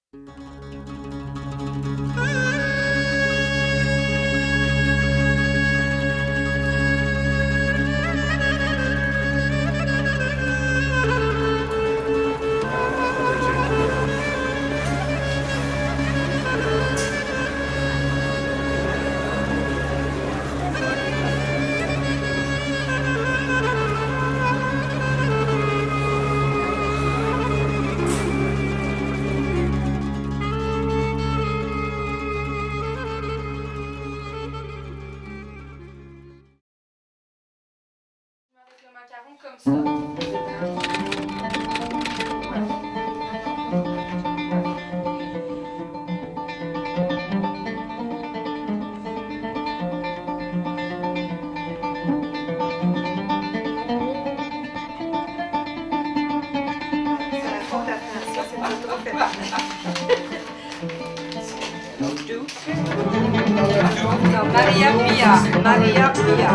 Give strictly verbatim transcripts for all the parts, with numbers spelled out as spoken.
Maria Pia, Maria Pia.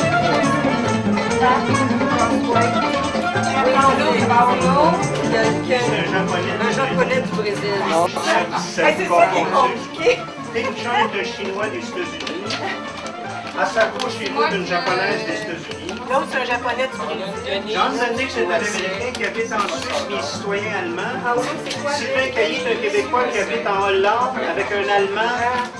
Paulo, un japonais du Brésil. C'est ça qui est compliqué. Ping-Chun est un chinois des États-Unis. Asako chez nous d'une japonaise des États-Unis. L'autre, c'est un japonais du Brésil. John Zendik, c'est un Américain qui habite en Suisse, mais citoyen allemand. Ah oui, c'est quoi? Sylvain Cailly est un Québécois qui habite en Hollande avec un Allemand.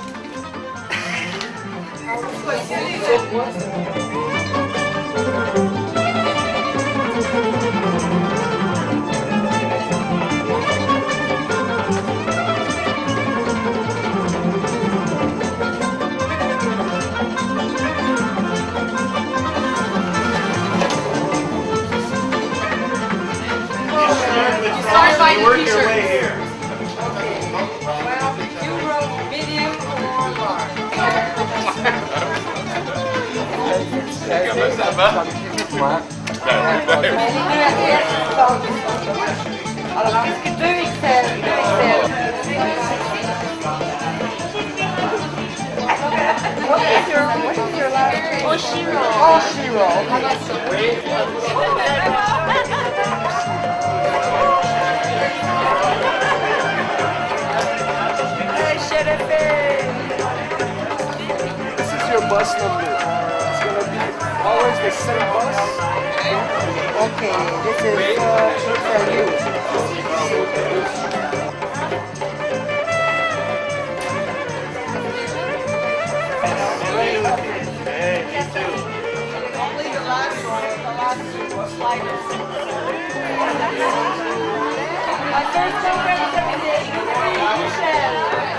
You work your way here. Okay. Well, you wrote medium or large. Comment ça va? Alors, qu'est-ce que deux X L? deux X L. What is your, what is your last name? Oshiro. Oshiro. How about some? This is your bus number. It's going to be always the same bus. Okay, this is uh, for you. Hey, me too. Only the last one, the last two sliders. My first program is every day. Michelle.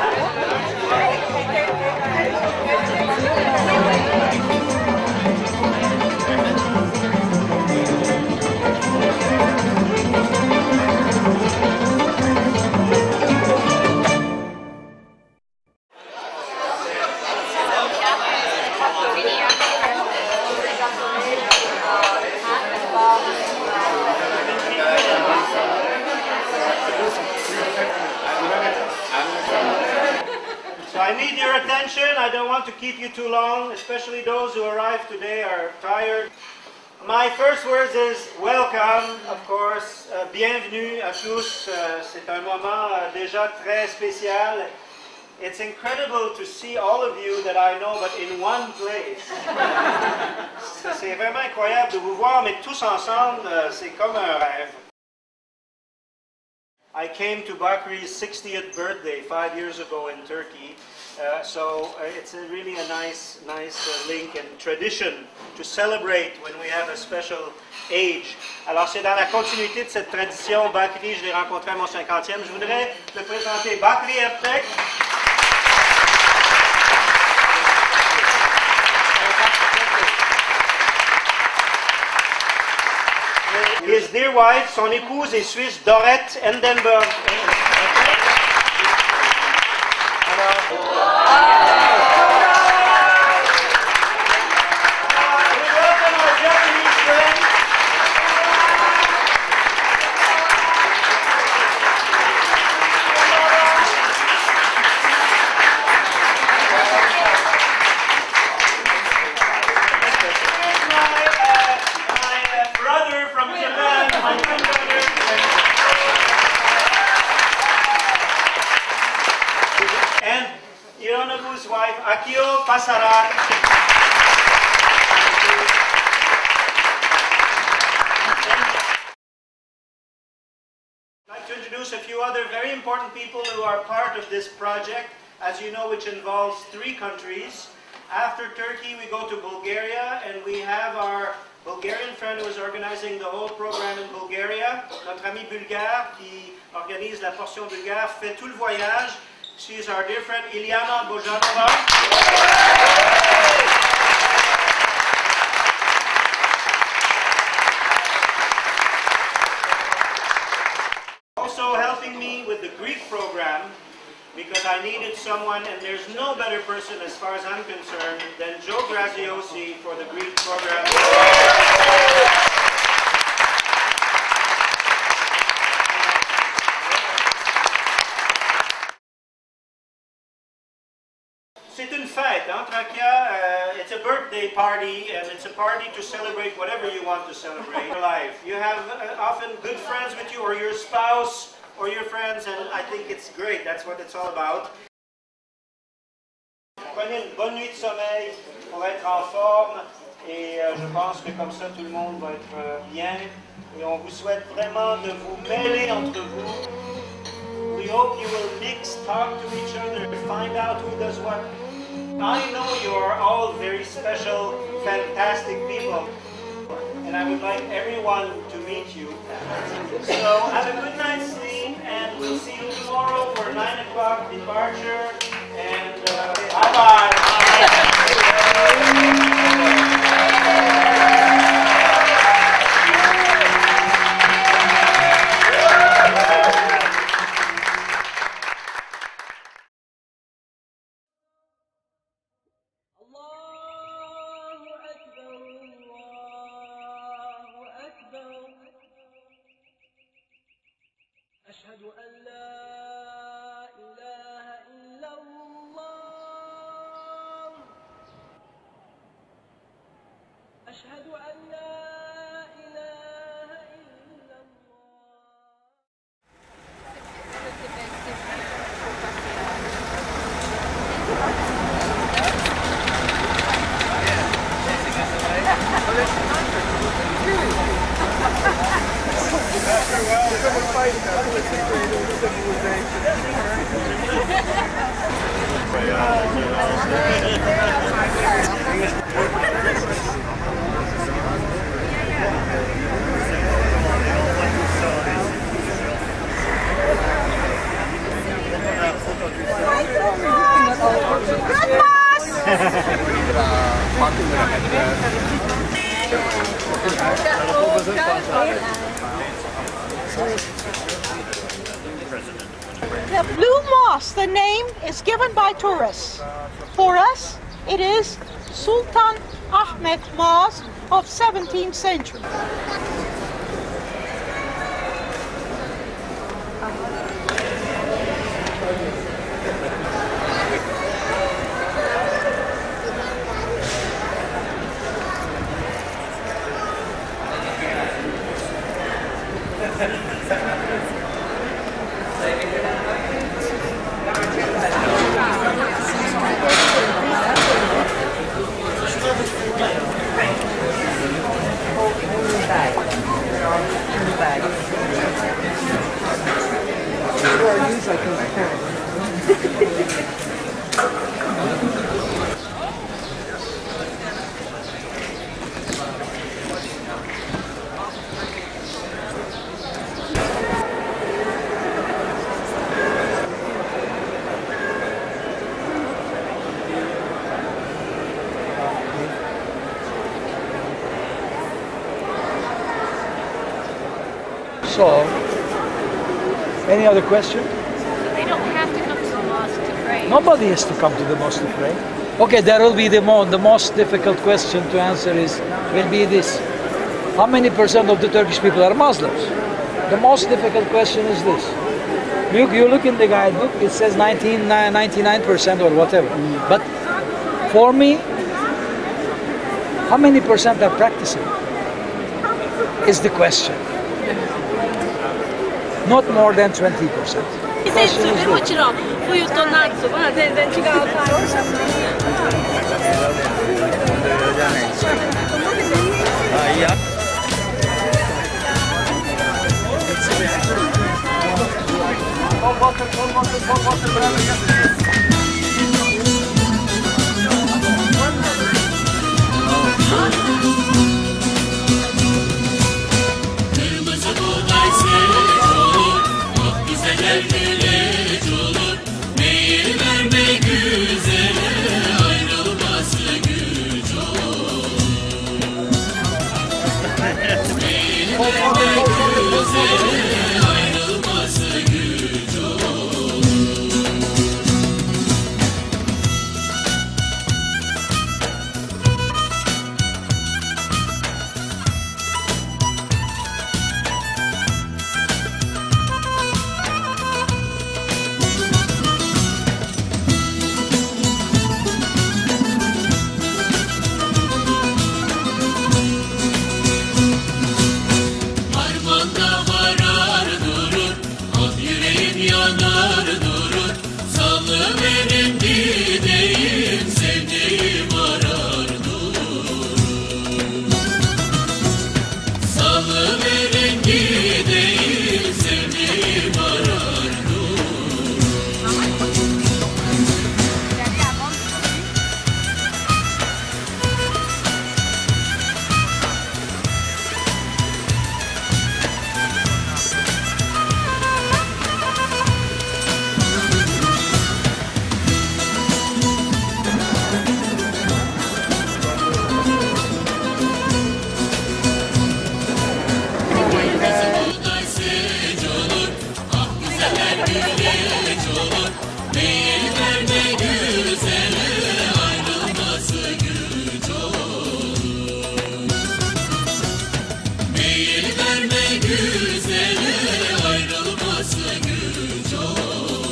So I need your attention. I don't want to keep you too long, especially those who arrived today are tired. My first words is welcome, of course. Uh, bienvenue à tous. Uh, C'est un moment uh, déjà très spécial. It's incredible to see all of you that I know, but in one place. C'est vraiment incroyable de vous voir, mais tous ensemble, uh, c'est comme un rêve. I came to Bakri's sixtieth birthday five years ago in Turkey, uh, so uh, it's a really a nice, nice uh, link and tradition to celebrate when we have a special age. Alors c'est dans la continuité de cette tradition. Bakri, je l'ai rencontré à mon cinquantième. Je voudrais te présenter Bakri Ertek. His dear wife, son épouse est suisse, Dorette Endenberg. whose wife, Akio Pasaran. I'd like to introduce a few other very important people who are part of this project, as you know, which involves three countries. After Turkey, we go to Bulgaria, and we have our Bulgarian friend who is organizing the whole program in Bulgaria. Notre ami bulgare qui organise la portion bulgare fait tout le voyage. She's our dear friend Iliana Bojanova. Also helping me with the Greek program, because I needed someone, and there's no better person as far as I'm concerned than Joe Graziosi for the Greek program. C'est une fête, hein, Trakya. Uh, it's a birthday party, and it's a party to celebrate whatever you want to celebrate in life. You have uh, often good friends with you, or your spouse, or your friends, and I think it's great. That's what it's all about. Prenez une bonne nuit de sommeil pour être en forme, et euh, je pense que comme ça tout le monde va être euh, bien. Et on vous souhaite vraiment de vous mêler entre vous. We hope you will mix, talk to each other, find out who does what. I know you are all very special, fantastic people, and I would like everyone to meet you. So have a good night's sleep, and we'll see you tomorrow for nine o'clock departure, and uh, bye-bye. أشهد أن لا إله إلا الله أشهد أن لا إله إلا The Blue Mosque, the name is given by tourists. For us, it is Sultan Ahmed Mosque of seventeenth century. So, any other question? They don't have to come to the mosque to pray. Nobody has to come to the mosque to pray. Okay, there will be the, mo the most difficult question to answer is, will be this. How many percent of the Turkish people are Muslims? The most difficult question is this. You, you look in the guidebook, it says nineteen, ninety-nine percent or whatever. But for me, how many percent are practicing is the question. Not more than twenty percent. question is も good. ちろん冬と夏は全然違う感じ。 あ、いや。 Kırmızı buğday seç olur, ah güzeller güleç olur. Meyil verme güzele, ayrılması güç olur. Meyil verme güzele, ayrılması güç olur. Harmanda varar durur, ah yüreğim yanar durur. Salıverin gideyim, sevdiğim arar durur. Salıverin gideyim, sevdiğim arar durur. Buğday seç olur, ah güzeller güleç olur. Meyil verme güzele, ayrılması güç olur. Meyil verme güzele, ayrılması güç olur.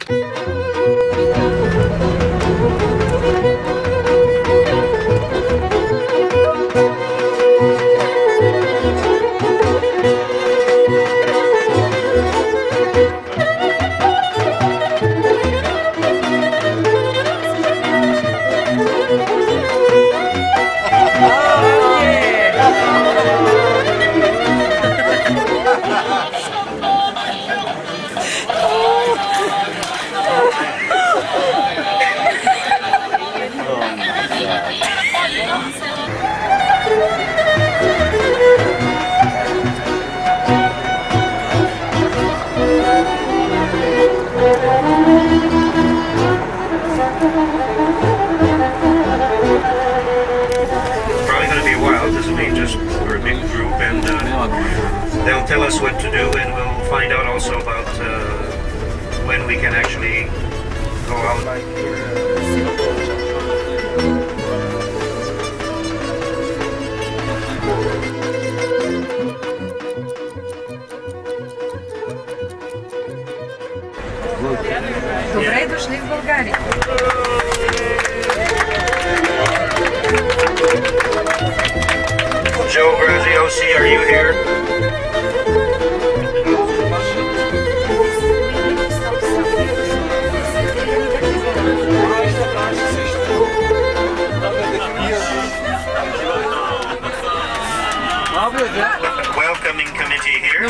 Probably going to be a while. This will be just we're a big group, and uh, they'll tell us what to do, and we'll find out also about uh, when we can actually go out. Добре дошли в България. Joe Graziosi, are you here? Welcoming committee here.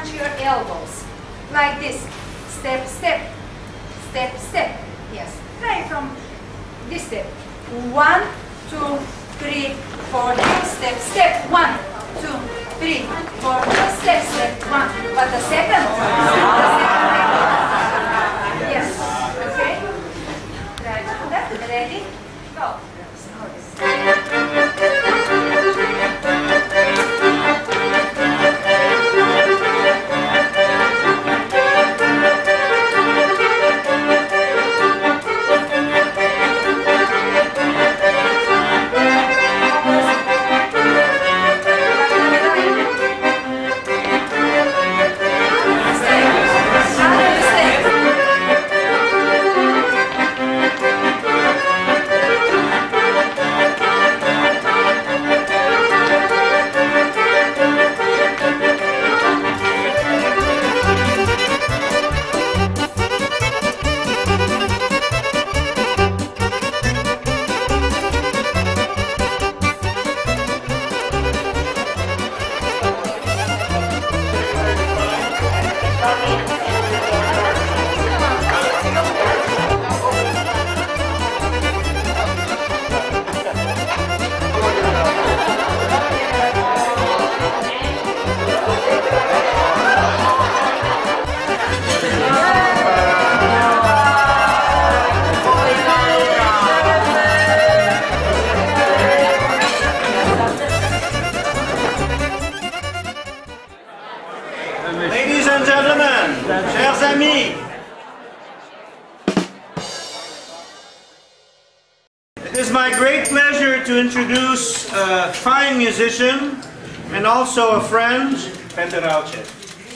touch your elbows. Like this. Step, step. Step, step. Yes. Try from this step. One, two, three, four, step, step. One, two, three, four, step, step. One. But the second one. The second one. Yes. Okay? Try to do that. Ready? Go. Ladies and gentlemen, chers amis, it is my great pleasure to introduce a fine musician and also a friend, Peter Rauche.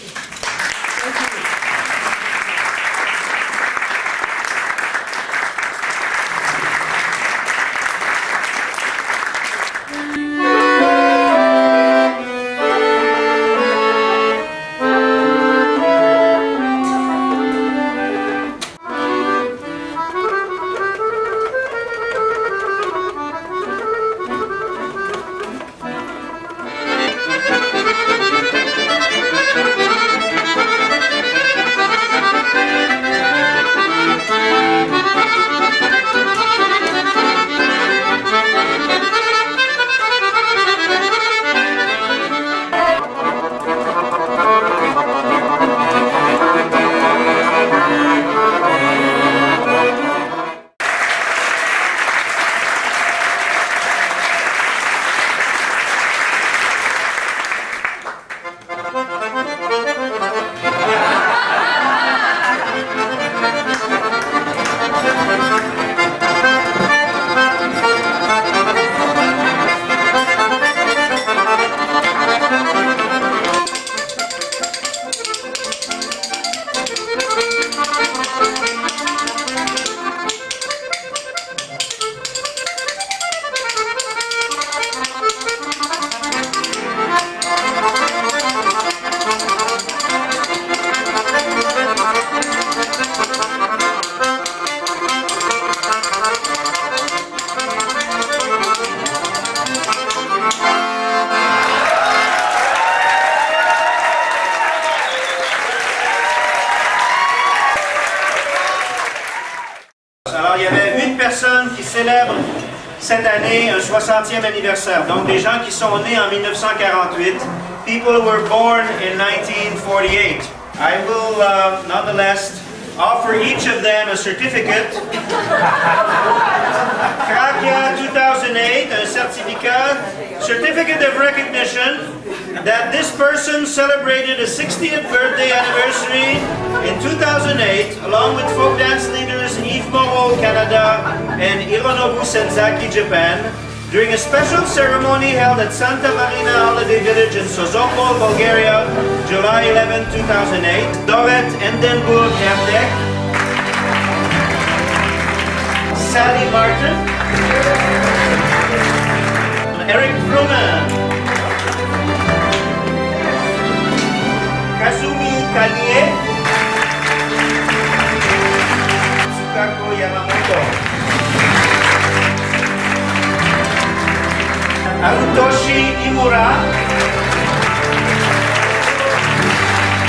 Alors, il y avait huit personnes qui célèbrent cette année un soixantième anniversaire. Donc, des gens qui sont nés en mille neuf cent quarante-huit. People who were born in nineteen forty-eight. I will, uh, nonetheless, offer each of them a certificate. Trakya two thousand eight, un certificat, certificate of recognition that this person celebrated a sixtieth birthday anniversary in two thousand eight, along with folk dance leaders Yves Moreau, Canada, and Hironobu Senzaki, Japan, during a special ceremony held at Santa Marina Holiday Village in Sozopol, Bulgaria, July eleventh, two thousand eight. Doret Endenburg Erdek, Sally Martin, Eric Fruman, Kazumi Kanye, Tsukako Yamamoto, Harutoshi Imura,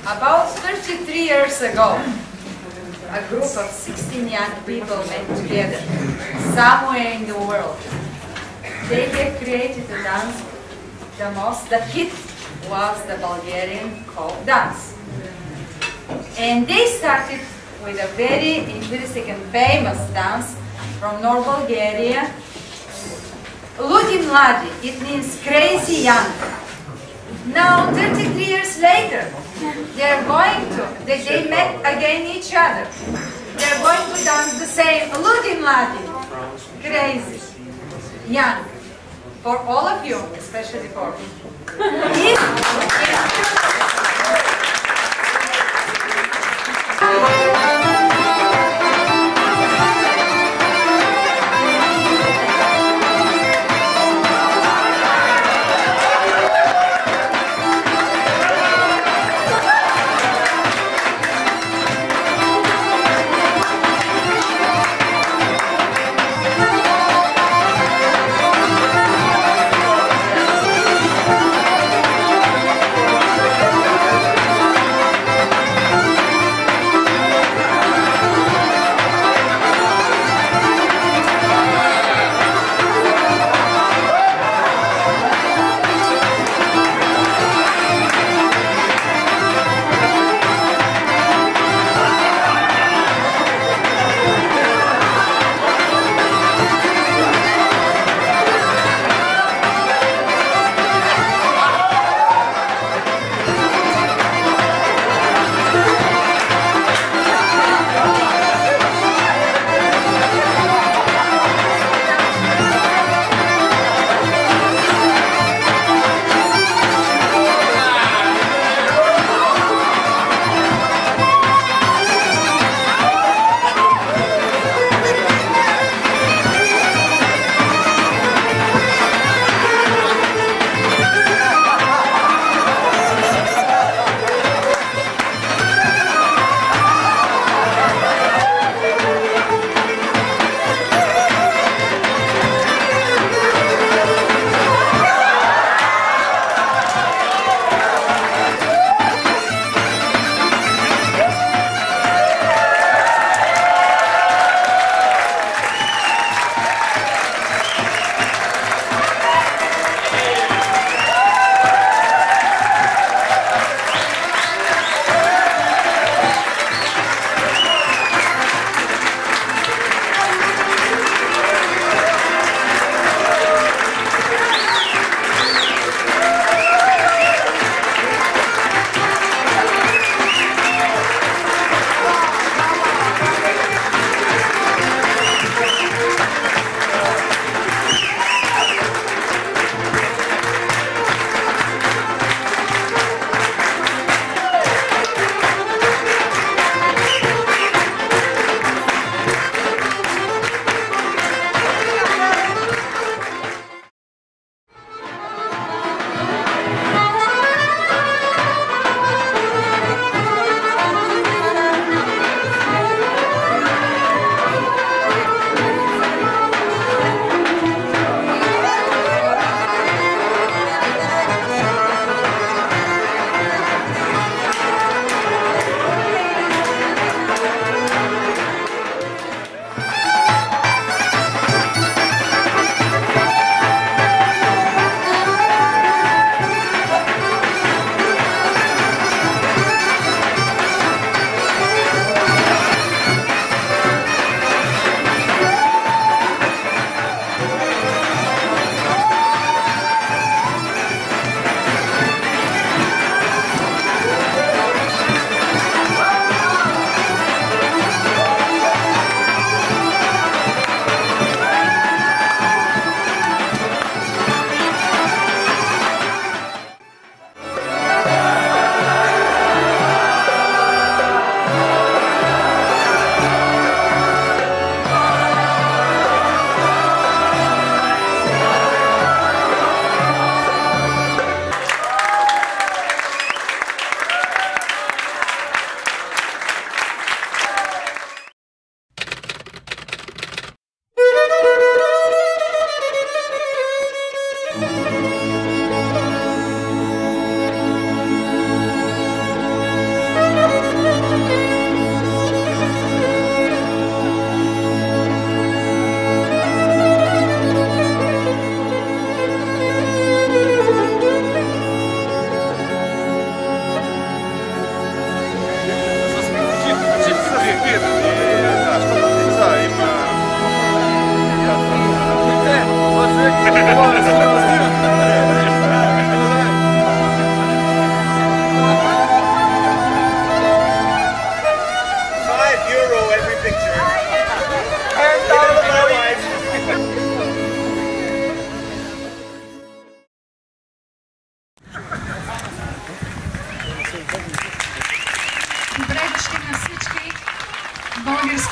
About thirty-three years ago, a group of sixteen young people met together somewhere in the world. They have created a dance. The most, the hit was the Bulgarian folk dance. And they started with a very interesting and famous dance from North Bulgaria. Ludi Mladi, it means crazy young. Now, thirty-three years later, they are going to, they, they met again each other. They are going to dance the same, Ludi Mladi, crazy, young. For all of you, especially for me.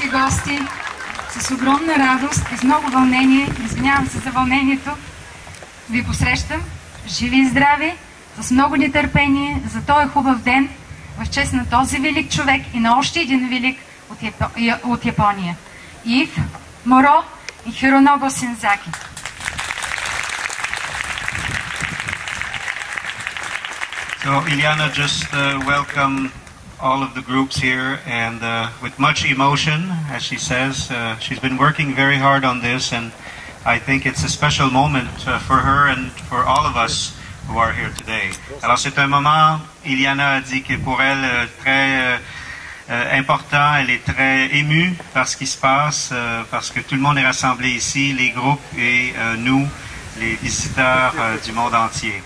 скъпи гости, с огромна радост и с много вълнение, извинявам се за вълнението, ви посрещам, живи и здрави, с много нетърпение за този хубав ден, в чест на този велик човек и на още един велик от, Япо... от Япония. Yves Moreau и Hironobu Senzaki. So Iliana just uh, welcomed all of the groups here, and uh, with much emotion, as she says. Uh, she's been working very hard on this, and I think it's a special moment uh, for her and for all of us who are here today. Alors c'est un moment, Iliana a dit que pour elle, euh, très euh, euh, important, elle est très émue par ce qui se passe, euh, parce que tout le monde est rassemblé ici, les groupes et euh, nous, les visiteurs euh, du monde entier.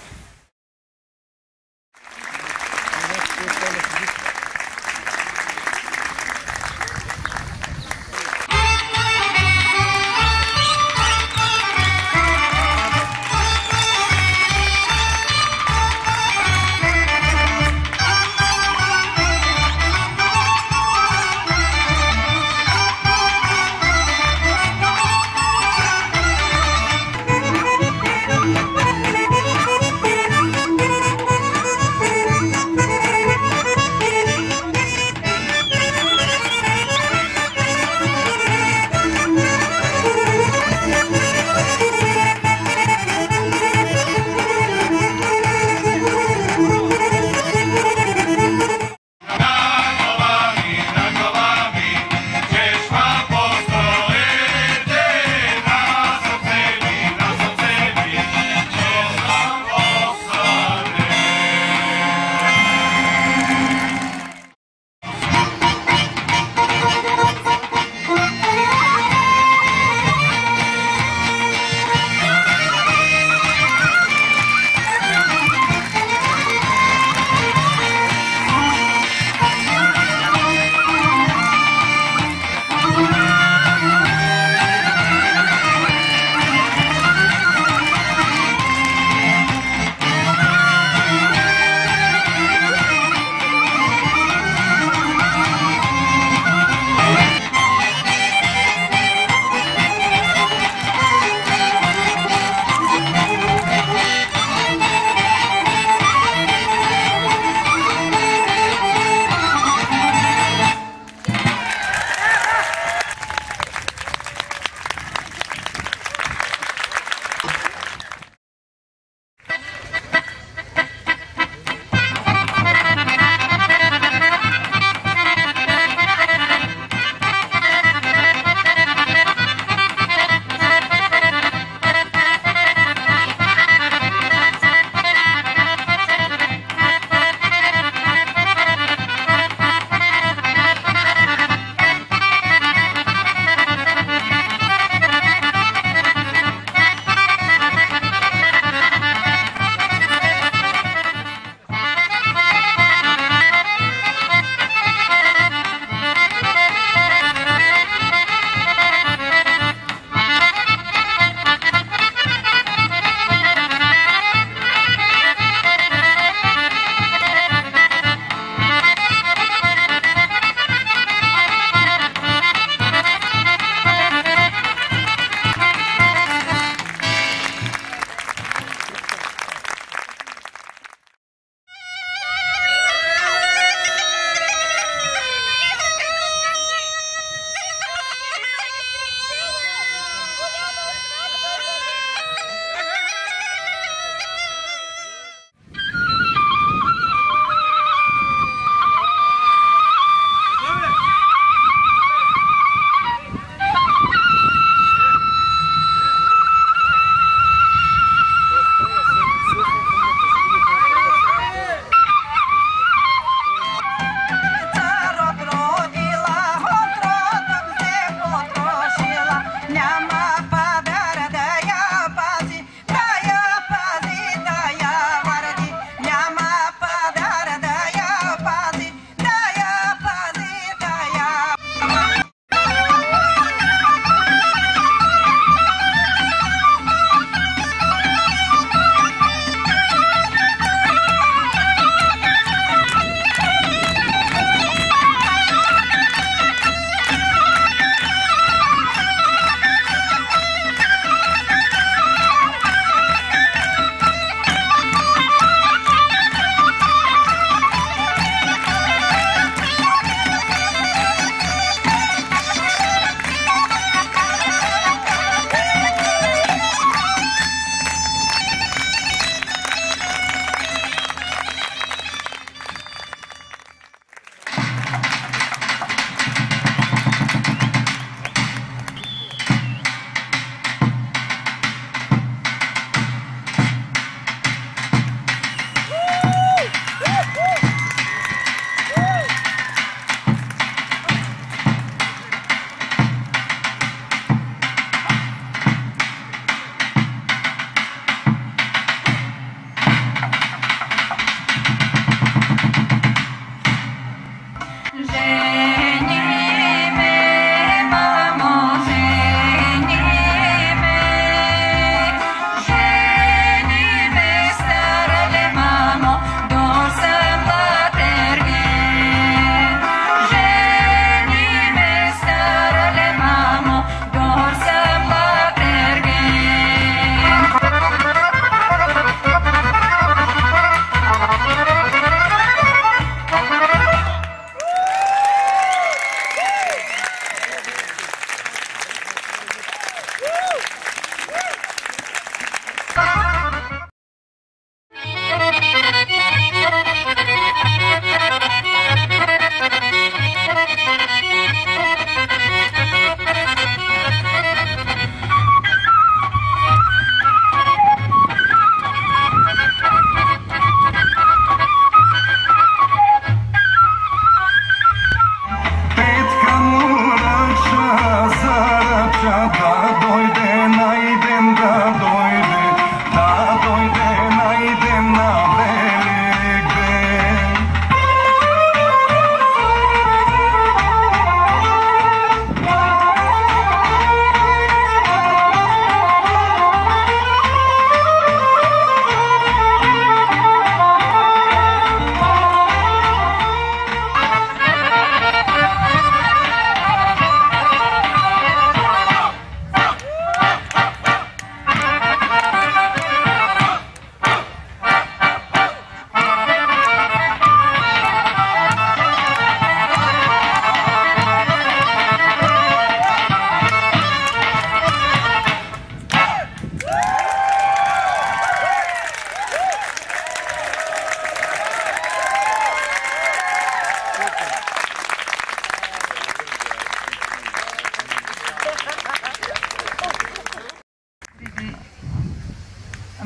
Thank you.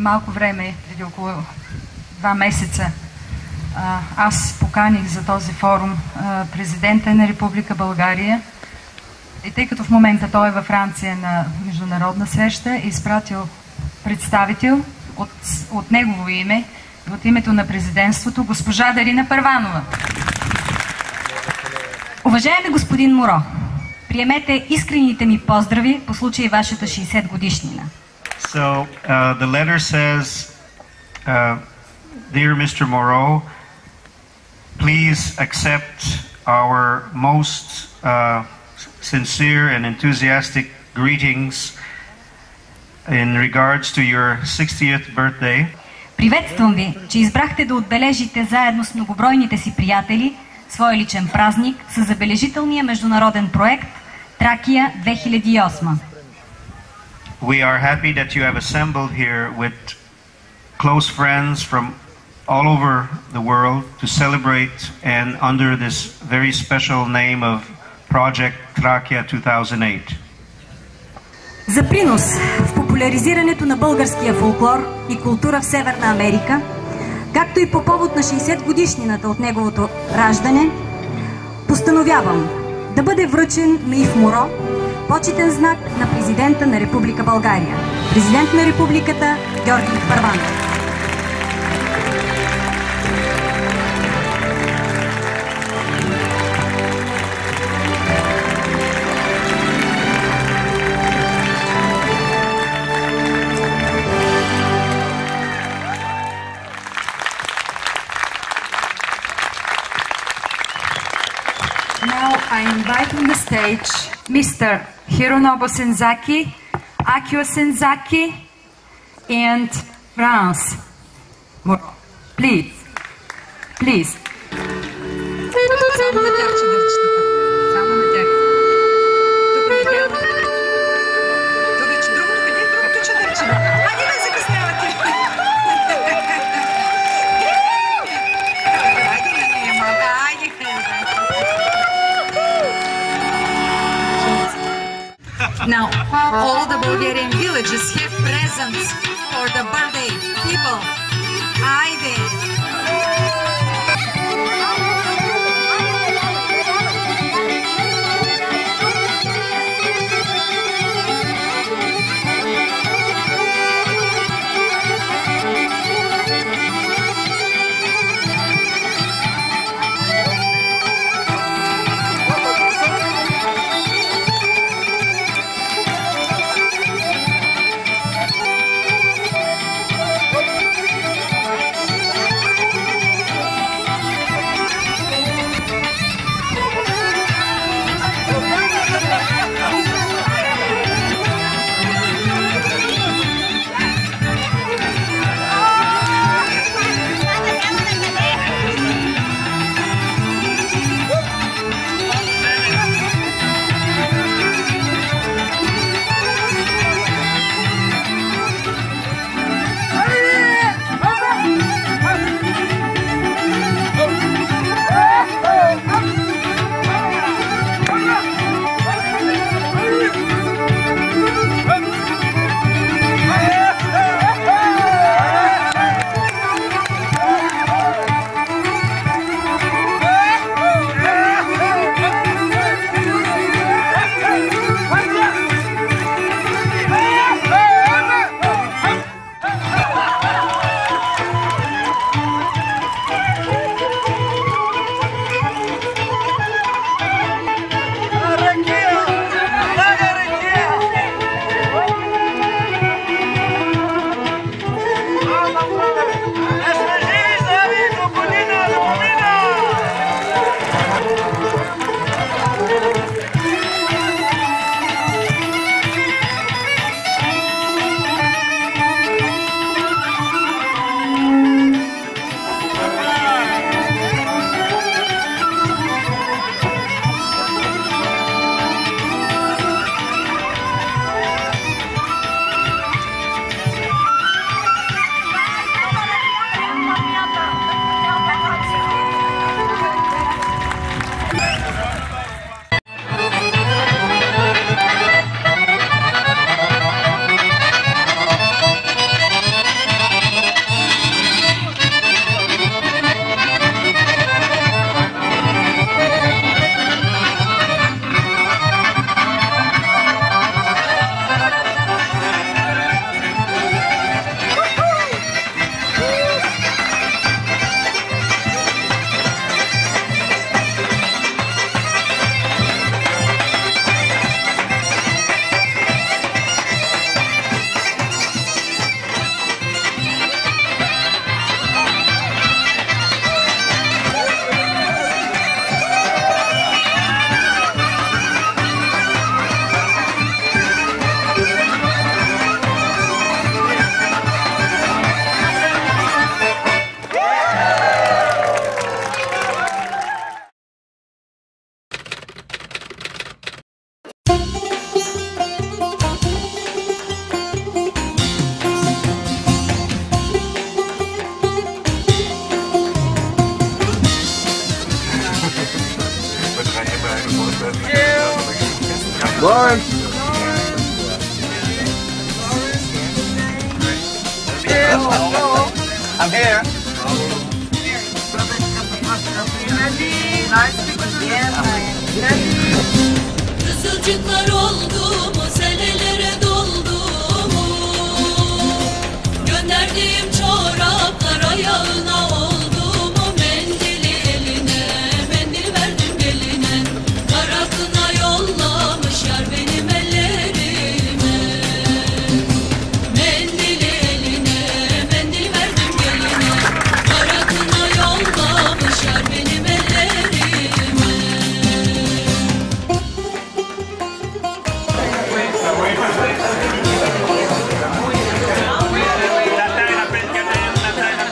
малко време, преди около два месеца, аз поканих за този форум президента на Република България. И тъй като в момента той е във Франция на международна среща, е изпратил представител от, от негово име и от името на президентството, госпожа Дарина Първанова. Уважаеми господин Моро, приемете искрените ми поздрави по случай вашата шейсет годишнина. So, uh, the letter says, uh, Dear Mister Moreau, please accept our most uh, sincere and enthusiastic greetings in regards to your sixtieth birthday. Приветствам ви, че избрахте да отбележите заедно с многобройните си приятели своя личен празник със забележителния международен проект Тракия две хиляди и осма. We are happy that you have assembled here with close friends from all over the world to celebrate and under this very special name of Project Trakya two thousand eight. За принос в популяризирането на българския фолклор и култура в Северна Америка, както и по повод на шейсет годишнината от неговото раждане, постановявам да бъде връчен на Yves Moreau почетен знак на президента на Република България. Президент на Републиката Георги Първанов. Now I invite on the stage Mister Hironobu Senzaki, Yves Senzaki, and Thrace. Please, please. Само на тях чадърчетата. Само на тях. Тук на тях. Тук е другото, къде е другото чадърче? Айде да закъснявате. Айде на нея, малка. Айде, Now, all the Bulgarian villages have presents for the birthday people. Айде! Lawrence. I'm here. Kızılcıklar oldu mu, senelere doldu mu? Gönderdiğim çoraplar ayağına oldu mu? Mendili eline, mendil verdim geline. Kara kına yollamış yar benim ellerime. Mendili eline, mendil verdim geline. Kara kına yollamış yar benim ellerime. La taina, perché la taina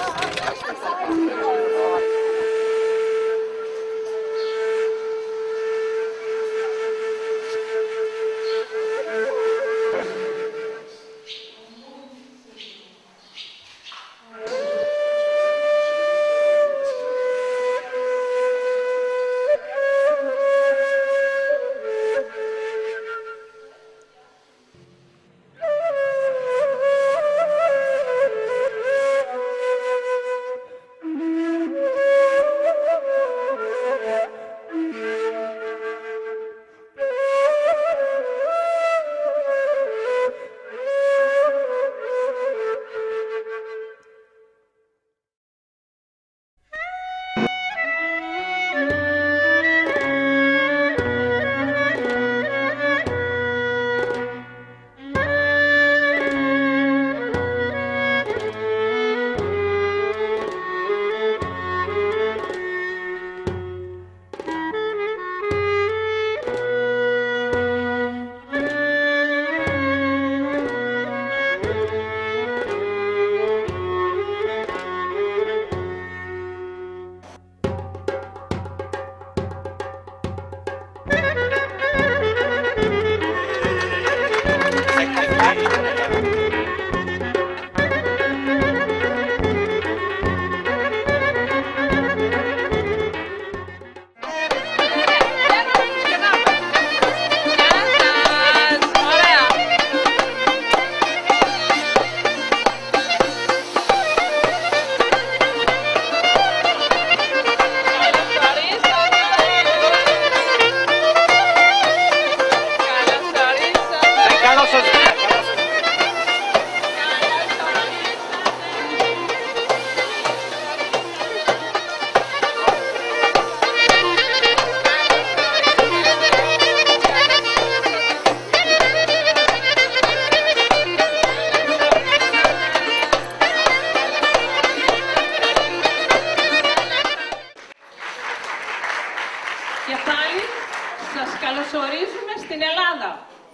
καλωσορίζουμε στην Ελλάδα.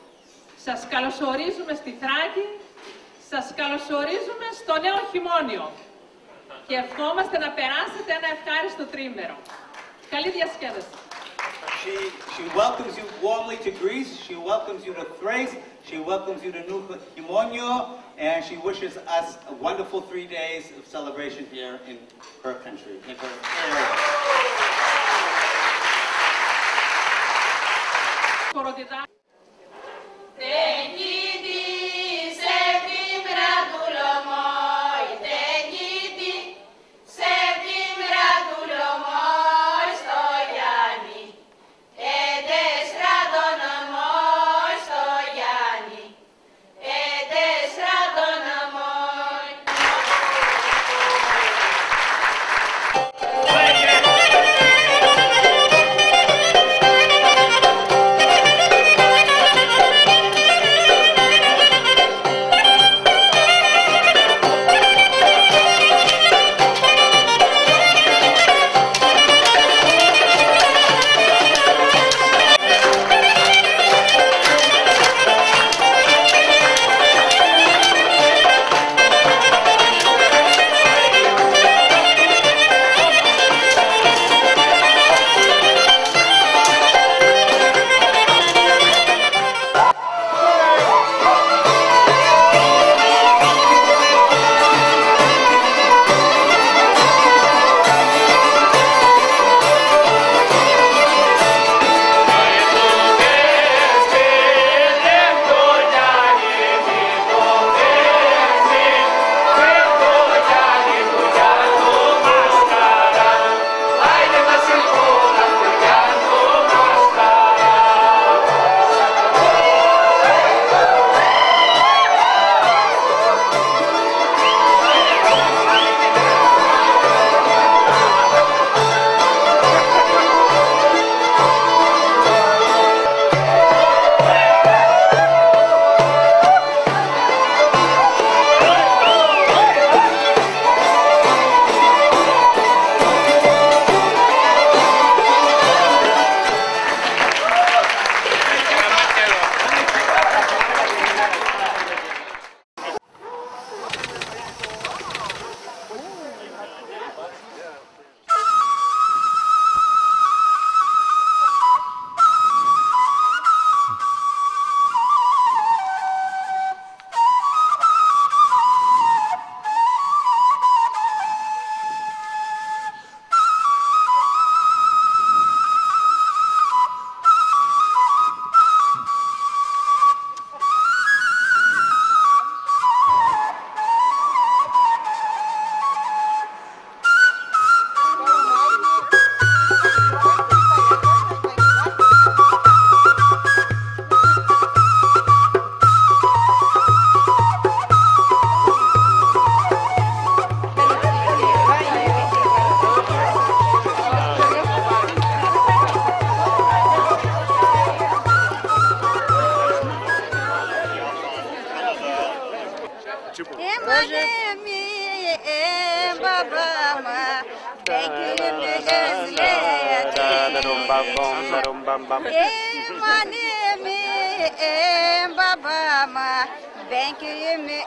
Σας καλωσορίζουμε στη Θράκη. Σας καλωσορίζουμε στο νέο χειμώνιο. Και ευχόμαστε να περάσετε ένα ευχάριστο τρίμερο. Καλή διασκέδαση. She, she welcomes you warmly to Greece. She welcomes you to Thrace. She welcomes you to New Himonio. And she wishes us a wonderful three days of celebration here in her country, in her area. Thank you. Benkimi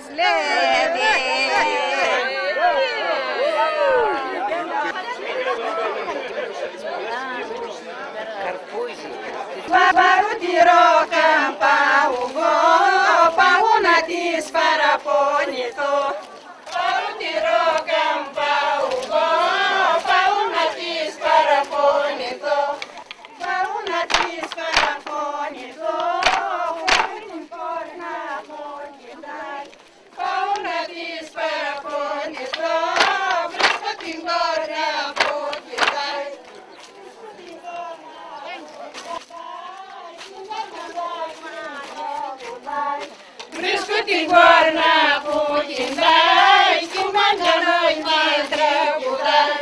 özledim. Παρούτηρο καμπάουγο, παγούνατης παραπονηθώ. Παρούτηρο καμπάουγο, παγούνατης παραπονηθώ. Παγούνατης παραπονηθώ. Παγούνατης παραπονηθώ. Βρίσκω την κόρνα που κοιτάει. Βρίσκω την κόρνα που κοιτάει, στην πάντα νόημα τραγουδάει.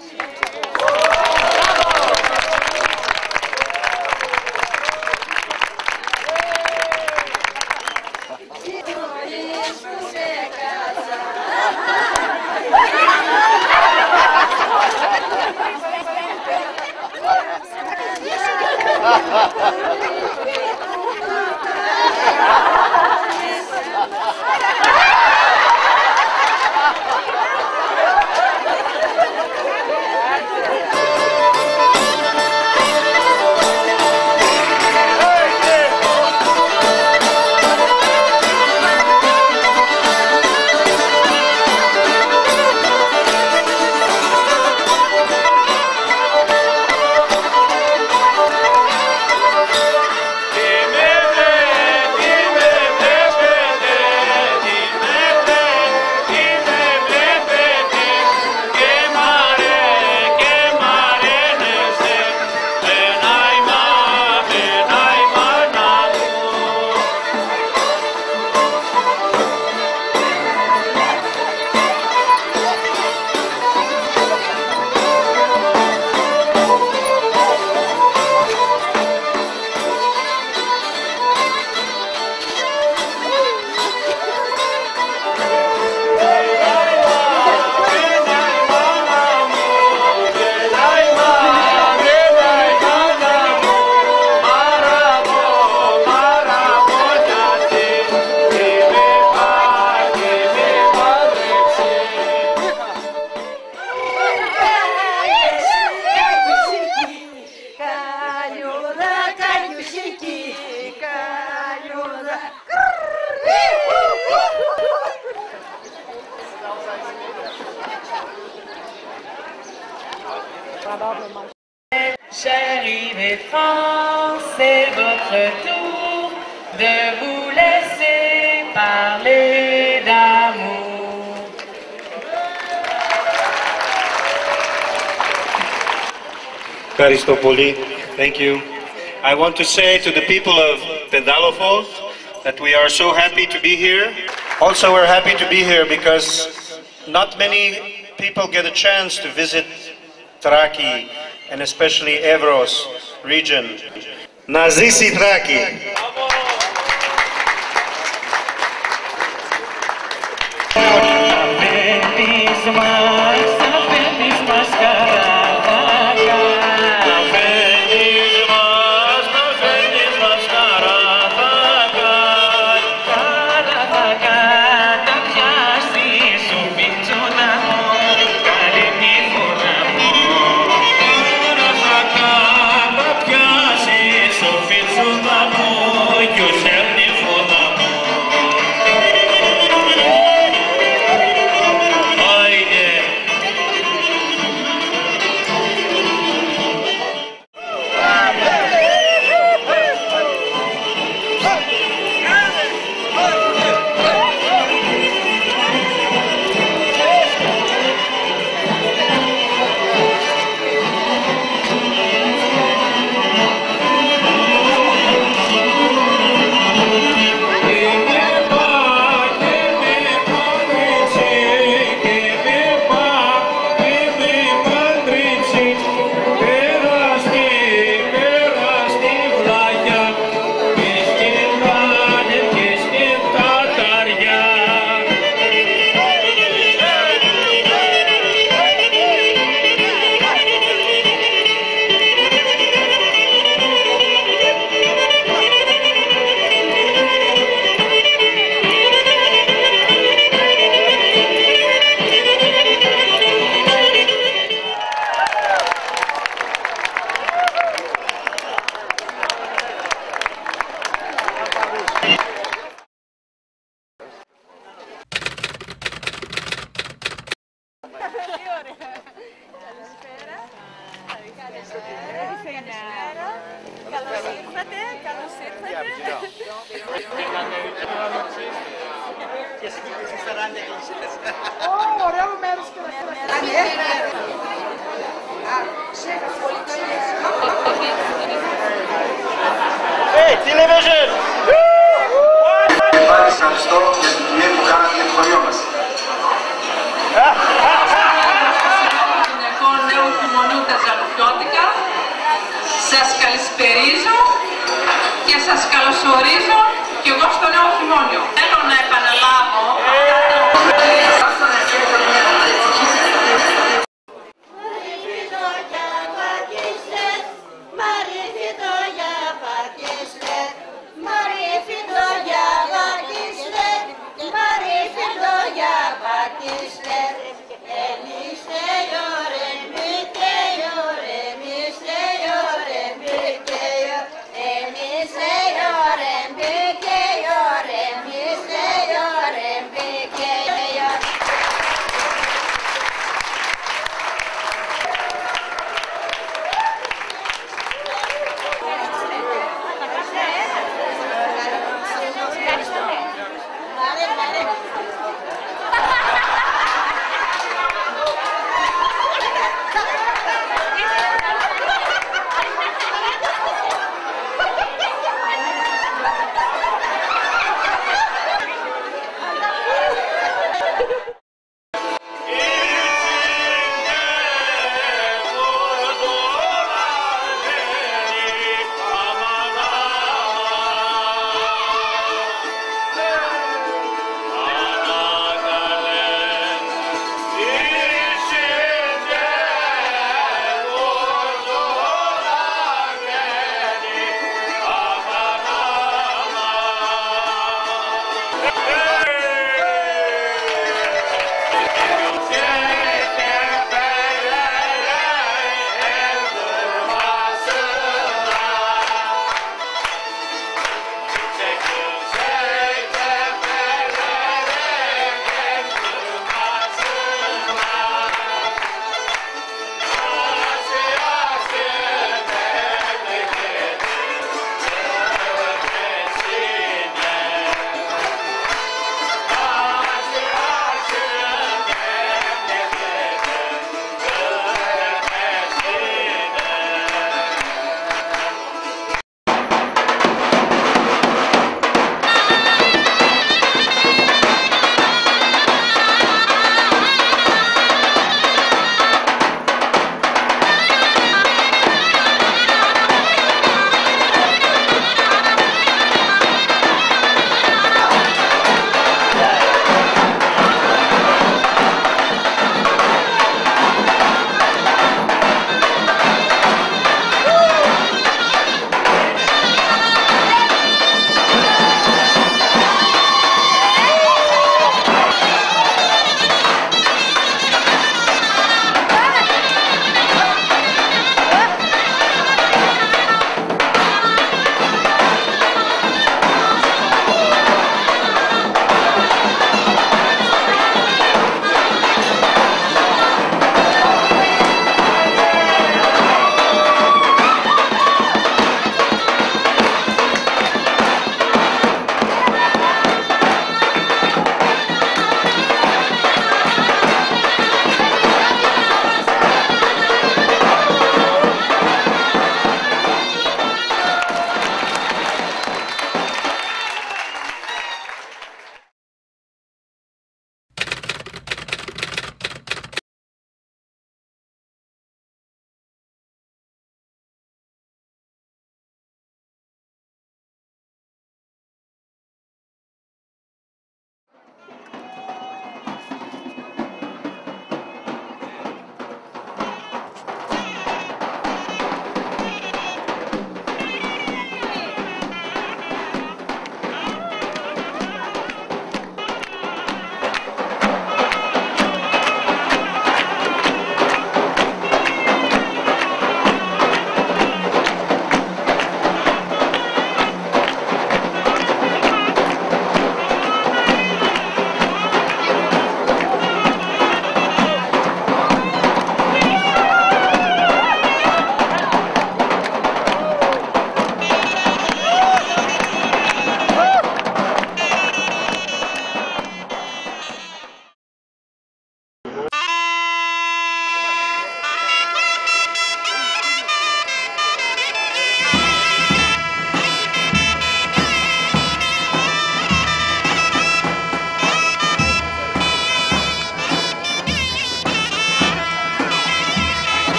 Chers Yves et France, c'est votre tour de vous laisser parler d'amour. Karistopoli, thank you. I want to say to the people of Pedalofos that we are so happy to be here. Also, we're happy to be here because not many people get a chance to visit Trakya, and especially Evros region. Nazisi Trakya. Ωραίο μέρος και Hey, television! Πάλι ευχαριστώ για την δουλειά που κάνατε για το χωριό μας. Γυναικών νέου χειμωνιού τα Ζαλουφιώτικα. Σας καλησπερίζω και σας καλωσορίζω και εγώ στο νέο χειμώνιο. Θέλω να επαναλάβω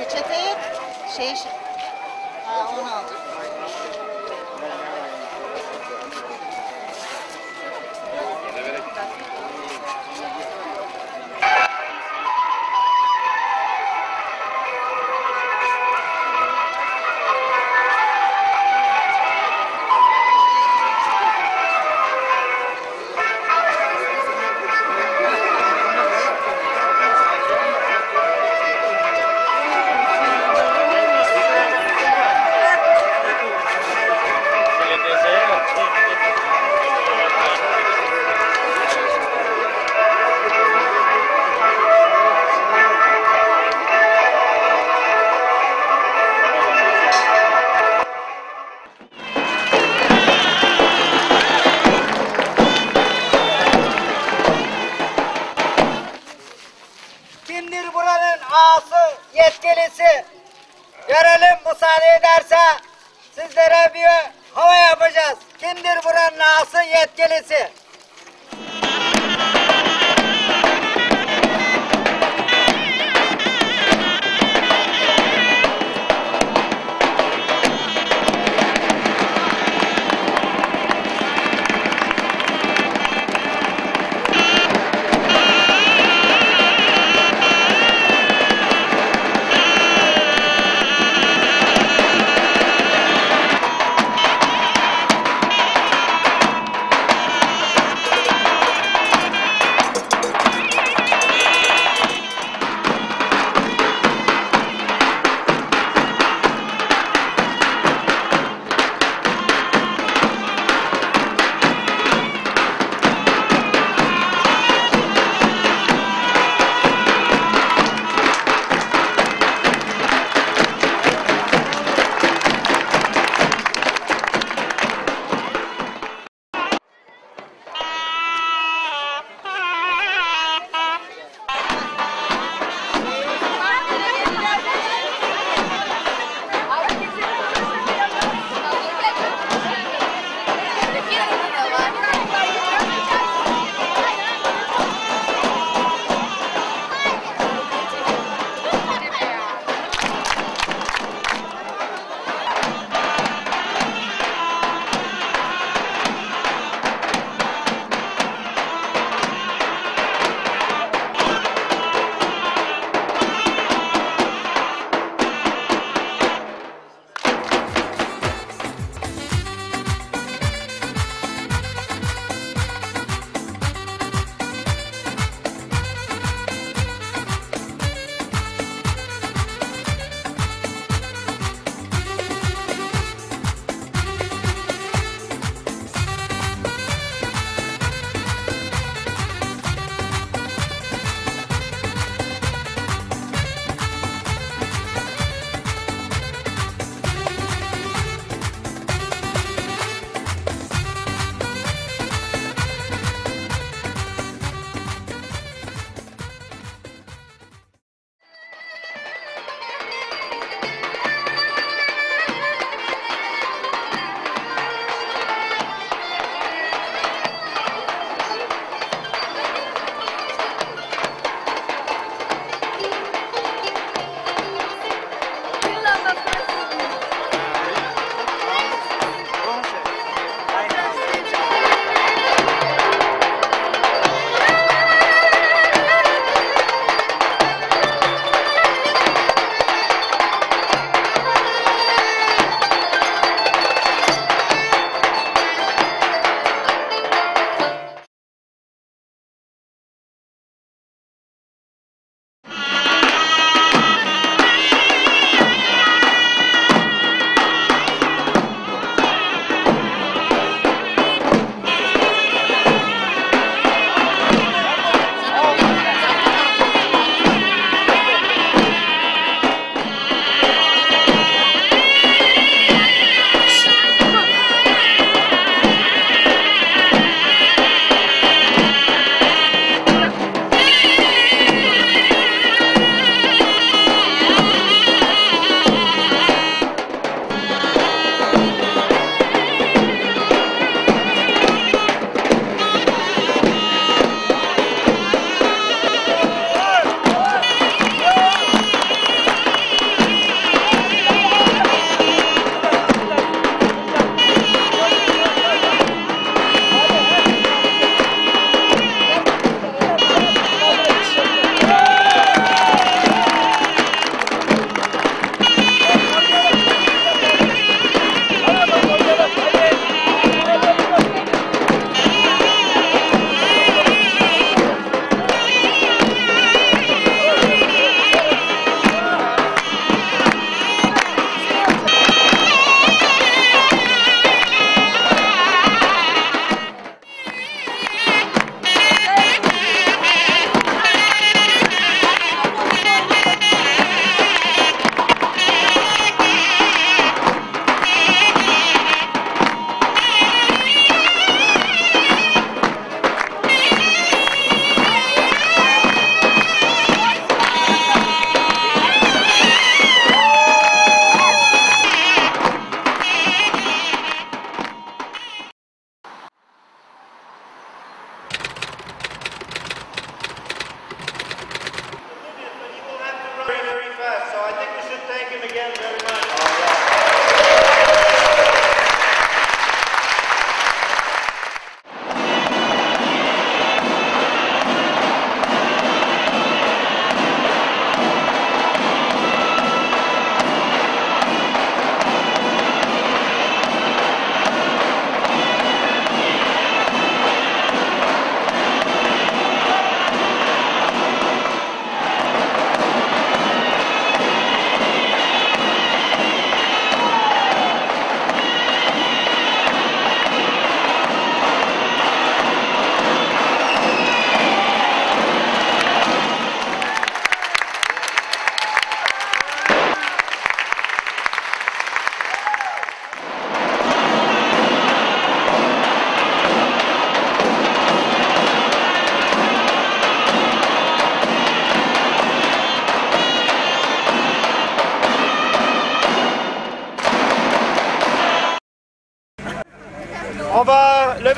Peçeteye şey... Aa, onu aldım. Kimdir buranın ağası, yetkilisi? Görelim, müsaade ederse sizlere bir hava yapacağız. Kimdir buranın ağası, yetkilisi?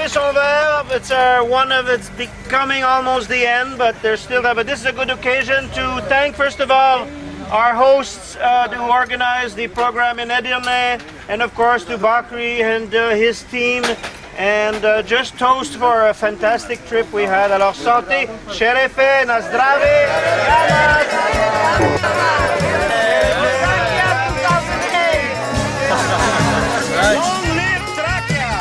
son verre. It's uh, one of it's becoming almost the end, but there's still that. But this is a good occasion to thank, first of all, our hosts uh, who organized the program in Edirne, and of course to Bakri and uh, his team, and uh, just toast for a fantastic trip we had. Alors santé, sherefe, na zdrave, Long live Trakya!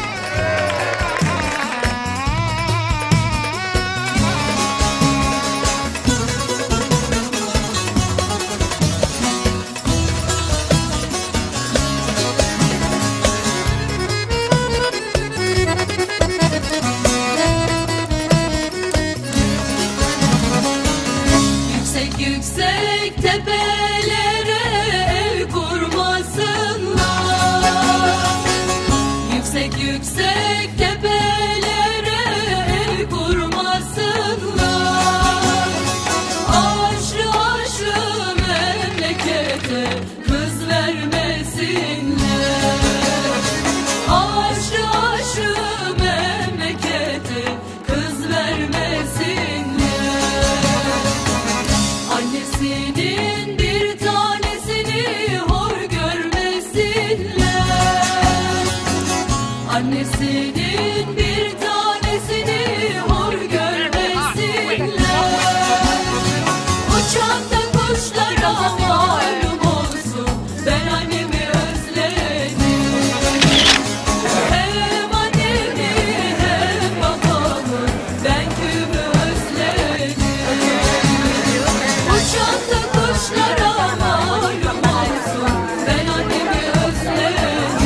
Yüksek yüksek tepelere ev kurmasınlar. Yüksek yüksek tepelere ev kurmasınlar. Aşrı aşrı memlekete kız vermesinler. Aşrı aşrı memlekete kız vermesinler. Annesinin bir tanesini hor görmesinler. Annesinin bir tanesini hor görmesinler. Uçakta kuşlara malum olsun, ben annemi özledim. Hem annemi hem babamı ben kimi özledim. Uçakta kuşlara malum olsun, ben annemi özledim.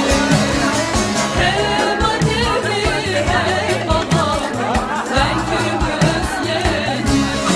Hem annemi hem babamı ben kimi özledim.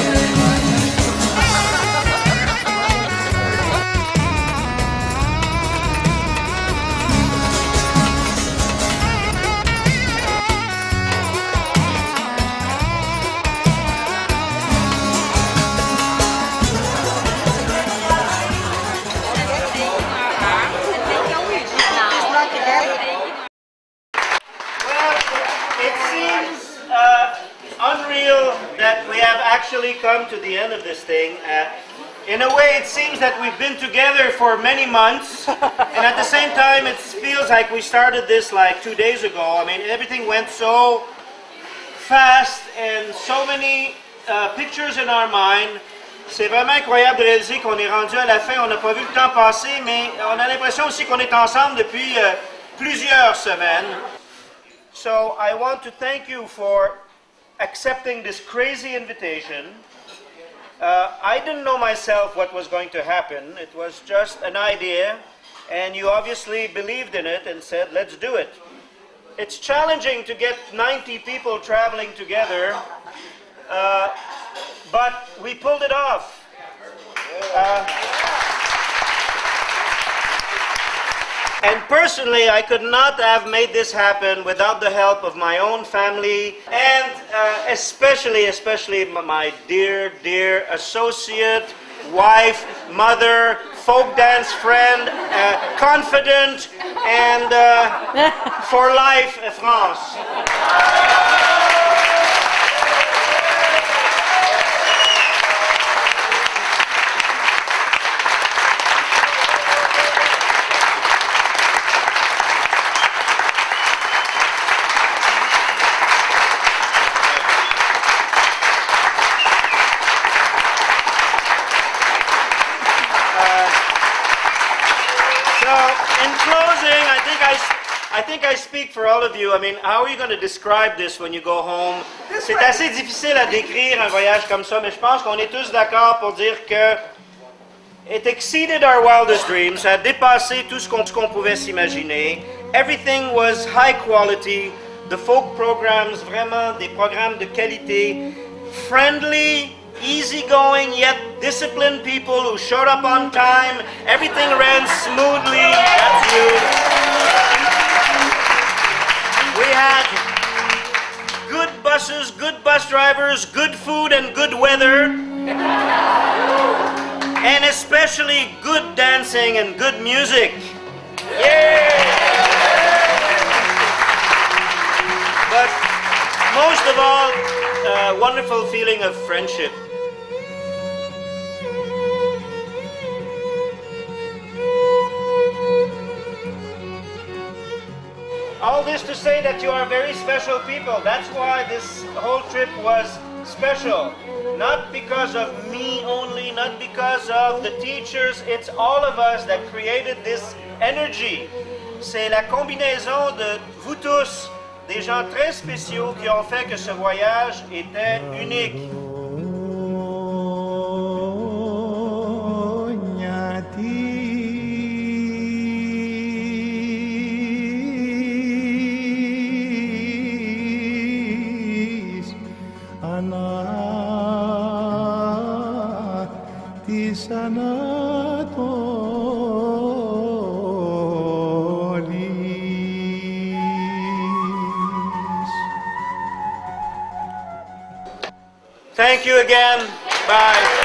Well, it seems uh, unreal that we have actually come to the end of this thing. Uh, in a way, it seems that we've been together for many months, and at the same time, it feels like we started this like two days ago. I mean, everything went so fast, and so many uh, pictures in our mind. C'est vraiment incroyable de réaliser qu'on est rendu à la fin. On n'a pas vu le temps passer, mais on a l'impression aussi qu'on est ensemble depuis euh, plusieurs semaines. So I want to thank you for accepting this crazy invitation. Uh, I didn't know myself what was going to happen. It was just an idea, and you obviously believed in it and said, let's do it. It's challenging to get ninety people traveling together, uh, but we pulled it off. Uh, And personally, I could not have made this happen without the help of my own family, and uh, especially, especially my dear, dear associate, wife, mother, folk dance friend, uh, confidant, and uh, for life, France. I think I speak for all of you. I mean, how are you going to describe this when you go home? C'est assez difficile à décrire un voyage comme ça, mais je pense qu'on est tous d'accord pour dire que it exceeded our wildest dreams. Ça a dépassé tout ce qu'on qu'on pouvait s'imaginer. Everything was high quality. The folk programs, vraiment des programmes de qualité, friendly, easygoing yet disciplined people who showed up on time. Everything ran smoothly. That's you. We had good buses, good bus drivers, good food and good weather, and especially good dancing and good music. Yeah! but most of all, a wonderful feeling of friendship. All this to say that you are very special people. That's why this whole trip was special. Not because of me only, not because of the teachers, it's all of us that created this energy. C'est la combinaison de vous tous, des gens très spéciaux qui ont fait que ce voyage était unique. Thank you again. Bye.